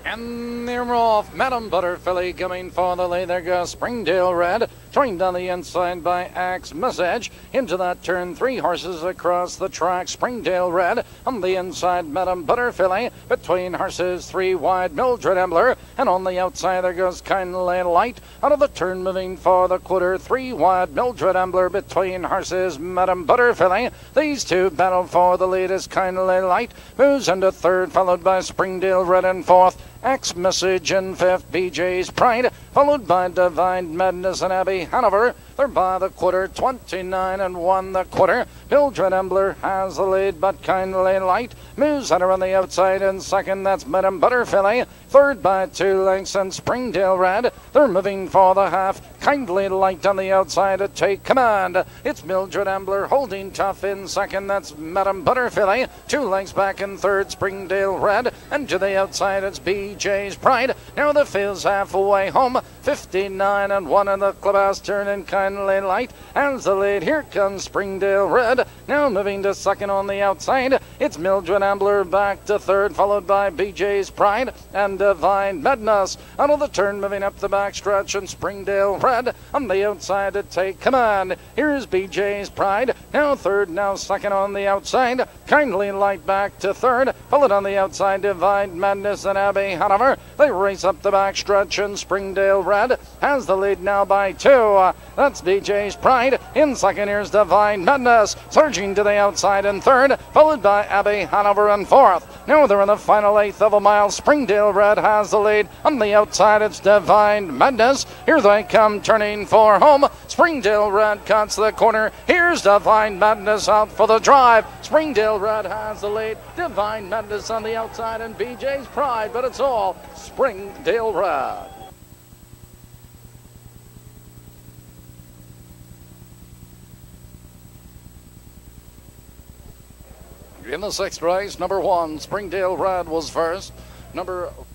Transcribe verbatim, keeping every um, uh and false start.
And they're off. Madam Butterfilly coming for the lead. There goes Springdale Red. Trained on the inside by Axe Message. Into that turn, three horses across the track. Springdale Red on the inside, Madam Butterfilly. Between horses, three wide, Mildred Embler. And on the outside, there goes Kindly Light. Out of the turn, moving for the quarter, three wide, Mildred Embler. Between horses, Madam Butterfilly. These two battle for the lead as Kindly Light moves into third, followed by Springdale Red in fourth. Axe Message in fifth, B J's Pride, followed by Divine Madness and Abby Hanover. They're by the quarter, twenty-nine and one the quarter. Mildred Embler has the lead, but Kindly Light moves at her on the outside. In second, that's Madam Butterfilly. Third by two lengths, and Springdale Red. They're moving for the half. Kindly Light on the outside to take command. It's Mildred Embler holding tough in second. That's Madam Butterfilly. Two lengths back in third, Springdale Red. And to the outside, it's B J's Pride. Now the field's halfway home. fifty-nine and one in the clubhouse turn, and Kindly Light has the lead. Here comes Springdale Red. Now moving to second on the outside. It's Mildred Embler back to third, followed by B J's Pride and Divine Madness. Out of the turn, moving up the back stretch, and Springdale Red on the outside to take command. Here's B J's Pride. Now third, now second on the outside. Kindly Light back to third, followed on the outside, Divine Madness and Abby Hanover. They race up the back stretch, and Springdale Red has the lead now by two. Uh, that's B J's Pride. In second, here's Divine Madness, surging to the outside in third, followed by Abby Hanover in fourth. Now they're in the final eighth of a mile. Springdale Red has the lead. On the outside, it's Divine Madness. Here they come, turning for home. Springdale Red cuts the corner. Here's Divine Madness out for the drive. Springdale Red has the lead. Divine Madness on the outside, and B J's Pride, but it's all Springdale Red. In the sixth race, number one, Springdale Red was first. Number